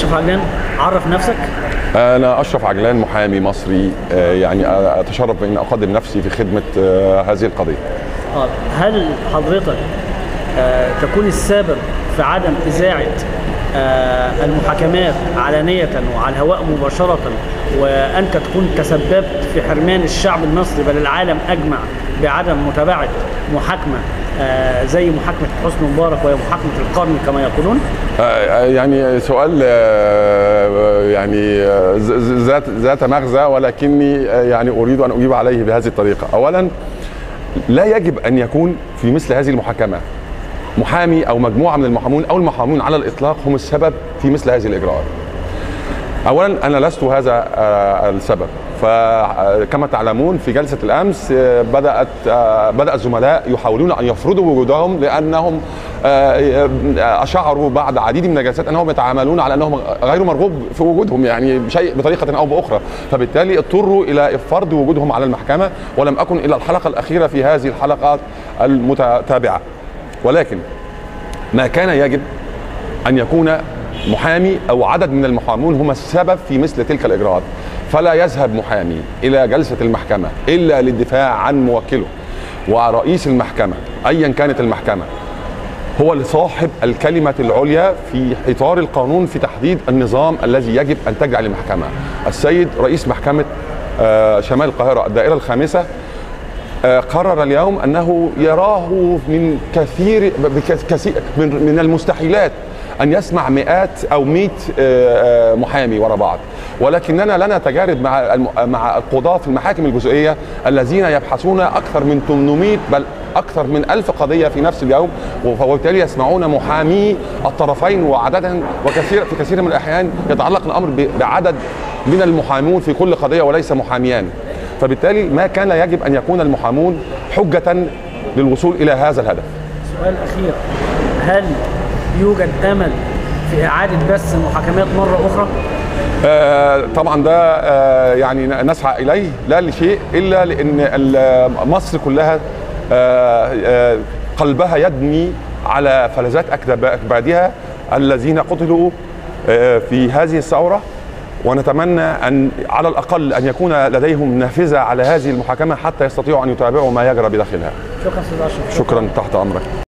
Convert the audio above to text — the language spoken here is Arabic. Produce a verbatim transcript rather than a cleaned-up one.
أشرف عجلان، عرف نفسك. أنا أشرف عجلان، محامي مصري، يعني أتشرف بأن أقدم نفسي في خدمة هذه القضية. هل حضرتك تكون السبب في عدم إذاعة المحاكمات علانية وعلى الهواء مباشرة، وأنت تكون تسببت في حرمان الشعب المصري بل العالم أجمع بعدم متابعة محاكمة زي محاكمة حسني مبارك وهي محاكمة القرن كما يقولون؟ يعني سؤال يعني ذات ذات مغزى، ولكني يعني أريد أن أجيب عليه بهذه الطريقة. أولا، لا يجب أن يكون في مثل هذه المحاكمة محامي أو مجموعة من المحامون أو المحامون على الإطلاق هم السبب في مثل هذه الإجراءات. أولا، أنا لست هذا السبب. فكما تعلمون في جلسة الأمس بدأت بدأ الزملاء يحاولون أن يفرضوا وجودهم، لأنهم أشعروا بعد عديد من الجلسات أنهم يتعاملون على أنهم غير مرغوب في وجودهم، يعني بشيء بطريقة أو بأخرى، فبالتالي اضطروا إلى فرض وجودهم على المحكمة، ولم أكن إلى الحلقة الأخيرة في هذه الحلقات المتتابعة. ولكن ما كان يجب أن يكون محامي أو عدد من المحامون هم السبب في مثل تلك الإجراءات. فلا يذهب محامي إلى جلسة المحكمة إلا للدفاع عن موكله، ورئيس المحكمة أيا كانت المحكمة هو صاحب الكلمة العليا في إطار القانون في تحديد النظام الذي يجب أن تجري المحكمة. السيد رئيس محكمة شمال القاهرة الدائرة الخامسة قرر اليوم أنه يراه من كثير من المستحيلات أن يسمع مئات أو مئة محامي وراء بعض، ولكننا لنا تجارب مع مع القضاة في المحاكم الجزئية الذين يبحثون أكثر من ثمانمئة بل أكثر من ألف قضية في نفس اليوم، وبالتالي يسمعون محامي الطرفين وعددا، وكثير في كثير من الأحيان يتعلق الأمر بعدد من المحامون في كل قضية وليس محاميان. فبالتالي ما كان يجب أن يكون المحامون حجة للوصول إلى هذا الهدف. سؤال أخير، هل يوجد أمل في إعادة بث المحاكمات مرة أخرى؟ آه طبعا ده آه يعني نسعى إليه، لا لشيء إلا لأن مصر كلها آه آه قلبها يدمي على فلذات أكبادها الذين قتلوا آه في هذه الثورة، ونتمنى أن على الأقل أن يكون لديهم نافذة على هذه المحاكمة حتى يستطيعوا أن يتابعوا ما يجرى بداخلها. شكرا أستاذ أشرف. شكرا، تحت أمرك.